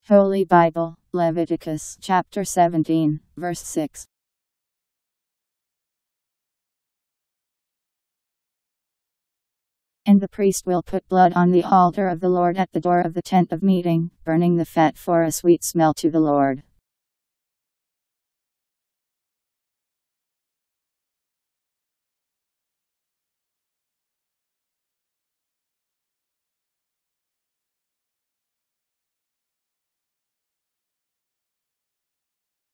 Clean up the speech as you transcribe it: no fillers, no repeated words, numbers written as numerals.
Holy Bible, Leviticus Chapter 17, verse 6. And the priest will put blood on the altar of the Lord at the door of the tent of meeting, burning the fat for a sweet smell to the Lord.